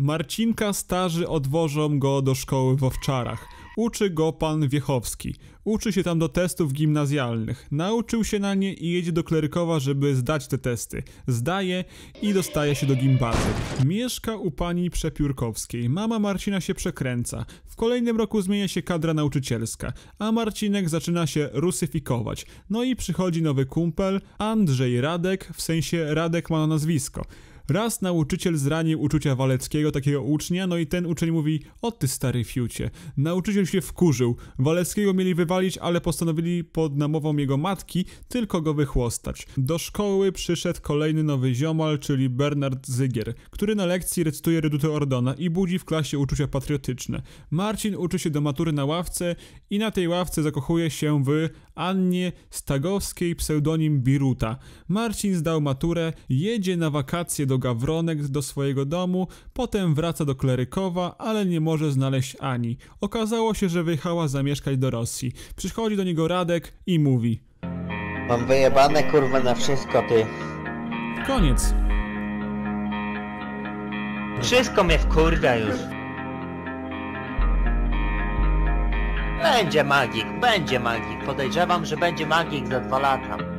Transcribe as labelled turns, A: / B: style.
A: Marcinka starzy odwożą go do szkoły w Owczarach. Uczy go pan Wiechowski. Uczy się tam do testów gimnazjalnych. Nauczył się na nie i jedzie do Klerykowa, żeby zdać te testy. Zdaje i dostaje się do gimbazy. Mieszka u pani Przepiórkowskiej. Mama Marcina się przekręca. W kolejnym roku zmienia się kadra nauczycielska, a Marcinek zaczyna się rusyfikować. No i przychodzi nowy kumpel, Andrzej Radek, w sensie Radek ma na nazwisko. Raz nauczyciel zranił uczucia Waleckiego, takiego ucznia, no i ten uczeń mówi: o ty stary fiucie. Nauczyciel się wkurzył. Waleckiego mieli wywalić, ale postanowili pod namową jego matki tylko go wychłostać. Do szkoły przyszedł kolejny nowy ziomal, czyli Bernard Zygier, który na lekcji recytuje reduty Ordona i budzi w klasie uczucia patriotyczne. Marcin uczy się do matury na ławce i na tej ławce zakochuje się w Annie Stagowskiej, pseudonim Biruta. Marcin zdał maturę, jedzie na wakacje do Gawronek, do swojego domu, potem wraca do Klerykowa, ale nie może znaleźć Ani. Okazało się, że wyjechała zamieszkać do Rosji. Przychodzi do niego Radek i mówi:
B: mam wyjebane kurwa na wszystko, ty.
A: Koniec.
B: Wszystko mnie wkurwia już. Będzie magik, będzie magik. Podejrzewam, że będzie magik za 2 lata.